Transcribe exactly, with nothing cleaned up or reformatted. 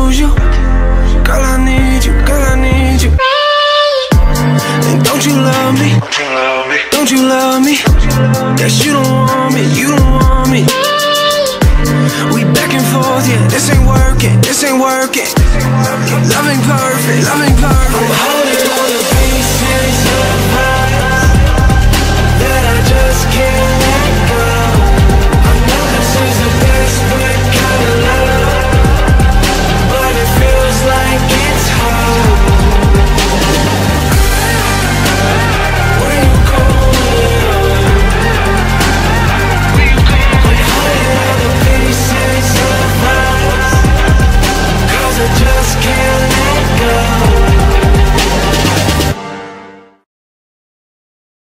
lose you. Girl, I need you, girl, I need you. And don't you love me? Don't you love me? Guess you don't want me, you don't want me. We back and forth, yeah, this ain't working, this ain't working. Love ain't perfect, love ain't perfect. I'm holding on to pieces of hearts that I just can't let go. I know this is a desperate kind of love, but it feels like it's hard. Where you going? Where you going? I'm holding on to pieces of hearts, 'cause I just can't